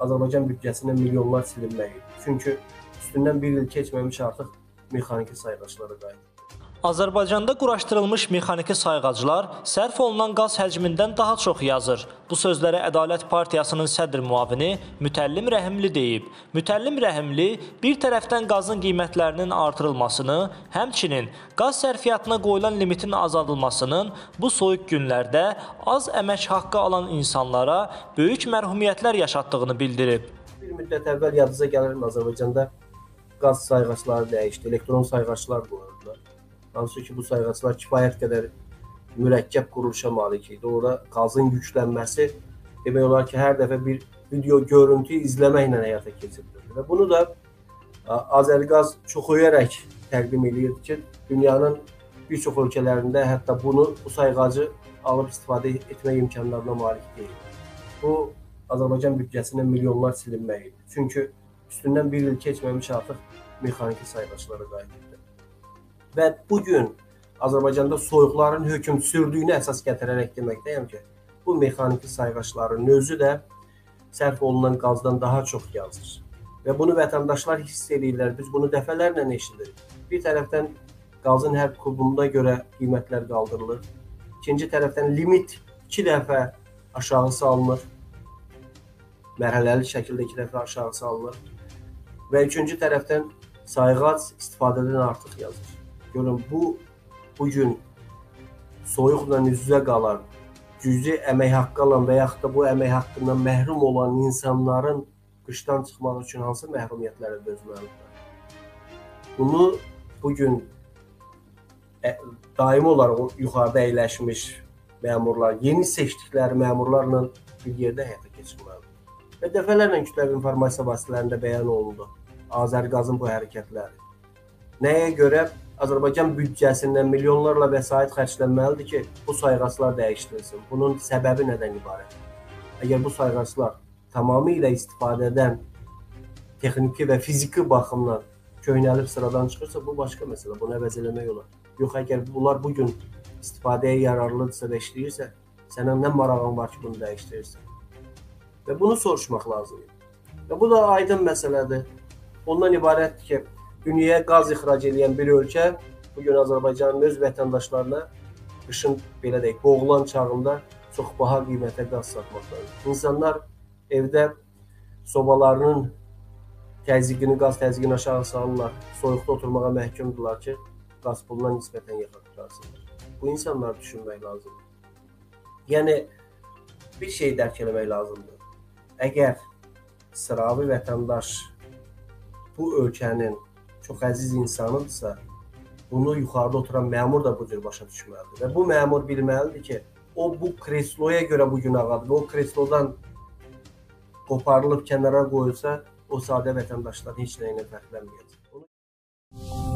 Azərbaycan büdcəsindən milyonlar silinməyi. Çünki üstündən bir il keçməmiş artıq mexaniki sayğaclara qayıtdı. Azərbaycanda quraşdırılmış mexaniki sayğaclar sərf olunan qaz həcmindən daha çox yazır. Bu sözləri Ədalət Partiyasının sədr müavini Mütəllim Rəhimli deyib. Mütəllim Rəhimli bir tərəfdən qazın qiymətlərinin artırılmasını, həmçinin qaz sərfiyyatına qoyulan limitin azaldılmasının bu soyuq günlərdə az əmək haqqı alan insanlara böyük mərhumiyyətlər yaşatdığını bildirib. Bir müddət əvvəl yadınıza gəlir, Azərbaycanda qaz sayğacları dəyişdi, elektron sayğaclar qoyuldular. Hansı ki, bu sayğaclar kifayət qədər mürəkkəb quruluşa malik idi. Orada qazın yüklənməsi demək olar ki, hər dəfə bir video görüntü izləməklə həyata keçirilirdi. Və bunu da Azərqaz çox öyərək təqdim edirdi ki, dünyanın bir çox ölkələrində hətta bu sayğacı alıb istifadə etmək imkanlarına malik deyil. Bu, Azərbaycan büdcəsindən milyonlar silinməyi. Çünki üstündən bir il keçməmiş artıq mexaniki sayğaclara qayıtdı. Və bugün Azərbaycanda soyuqların hökm sürdüyünü əsas gətirərək deməkdəyəm ki, bu mexaniki sayğacların özü də sərf olunan qazdan daha çox yazır. Və bunu vətəndaşlar hiss edirlər, biz bunu dəfələrlə eşidirik. Bir tərəfdən qazın hər kubunda görə qiymətlər qaldırılır. İkinci tərəfdən limit 2 dəfə aşağı salınır. Mərhələli şəkildə 2 dəfə aşağı salınır. Və üçüncü tərəfdən sayğac istifadədən artıq yazır. Görün, bugün soyuqla üz-üzə qalan, cüzi əmək haqqı alan və yaxud da bu əmək haqqından məhrum olan insanların qışdan çıxmaq üçün hansı məhrumiyyətlərə dözməlidir? Bunu bugün daimi olaraq yuxarıda əyləşmiş məmurlar, yeni seçdikləri məmurlarla bir yerdə həyata keçirməlidir. Və dəfələrlə kütləvi informasiya vasitələrində bəyan olundu Azərqazın bu hərəkətləri. Nəyə görə? Azərbaycan büdcəsindən milyonlarla vəsait xərclənməlidir ki, bu sayğaclar dəyişdirilsin. Bunun səbəbi nədən ibarət? Əgər bu sayğaclar tamamilə istifadədən texniki və fiziki baxımdan köhnəlib sıradan çıxırsa, bu başqa məsələ, bunu əvəz eləmək olar. Yox, əgər bunlar bugün istifadəyə yararlıdırsa və işləyirsə, sənə nə marağın var ki, bunu dəyişdirirsən? Və bunu soruşmaq lazımdır. Və bu da aydın məsələdir. Ondan ibarətdir ki, dünyaya qaz ixrac edən bir ölkə bugün Azərbaycanın öz vətəndaşlarına qışın, belə deyək, boğulan çağında çox baha qiymətə qaz satmaqdadır. İnsanlar evdə sobalarının qaz təzyiqini aşağı salırlar, soyuqda oturmağa məhkumdurlar ki, qaz puluna nisbətən yaxa qutarsınlar. Bu insanlar düşünmək lazımdır. Yəni, bir şey dərk eləmək lazımdır. Əgər sıravi vətəndaş bu ölkənin çox əziz insanıdırsa, bunu yuxarıda oturan məmur da bu cür başa düşməlidir. Və bu məmur bilməlidir ki, o bu kresloya görə bugün ağadır və o kreslodan qoparılıb kənara qoyulsa, o sadə vətəndaşlar heç nəyinə fərqlənməyəcək.